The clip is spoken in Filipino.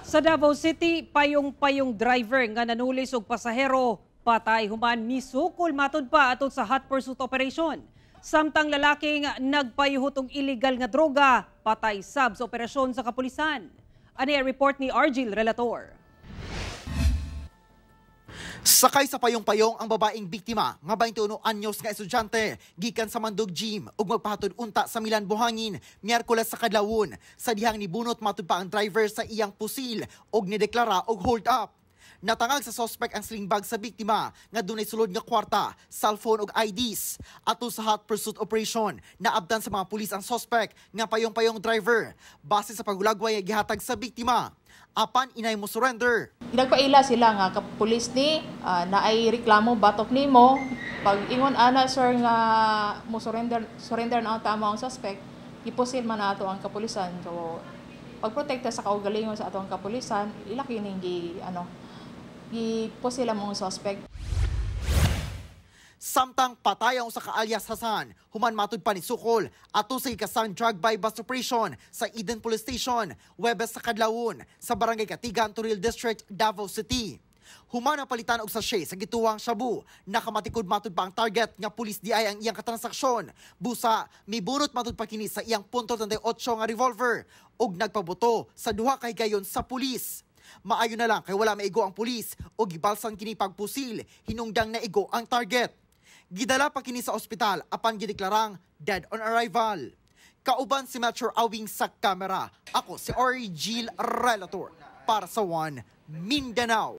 Sa Davao City, payong-payong driver nga nanulis og pasahero patay human misukol matud pa atol sa hot pursuit operation. Samtang lalaking nagpayuhot og illegal nga droga patay sab sa operasyon sa kapulisan. Ani ang report ni Argil Relator. Sakay sa payong-payong ang babaeng biktima nga 21 anyos nga estudyante gikan sa Mandog Gym ug magpahatod unta sa Milan Buhangin Miyerkules sa kadlawon sa dihang nibunot matud pa ang driver sa iyang pusil ug nideklara og hold up. Natangag sa suspect ang sling bag sa biktima nga dunay sulod nga kwarta, cellphone ug IDs. Ato sa hot pursuit operation, naabdan sa mga pulis ang suspect nga payong-payong driver base sa pagulagway nga gihatag sa biktima. Apan inay mo surrender. Nagpaila sila nga kapulis ni naay reklamo batok nimo pag ingon ana sir nga mo surrender na ang tama ang suspect iposil man nato ang kapulisan so pagprotekta sa kaugalingon sa atong kapulisan ilaki ning iposil ang mga suspect. Samtang patayaw sa ka-alias Hasan, human matud pa ni Sukol ato sa ikasang drug by bus operation sa Eden Police Station, Huwebes sa kadlawon sa Barangay Katigan, Toril District, Davao City. Human ang palitan og sachet sa gituwang shabu, nakamatikod matud pa ang target nga pulis di ay ang iyang katransaksyon. Busa, mibunot matud pa kini sa iyang .38 nga revolver ug nagpabuto sa duha ka higayon sa pulis. Maayo na lang kay wala maigo ang pulis ug gibalsan kini pagpusil, hinungdang naigo ang target. Gidala pa kini sa ospital apan gideklarang dead on arrival. Kauban si Metro Awing sa kamera. Ako si Argil Relator para sa One Mindanao.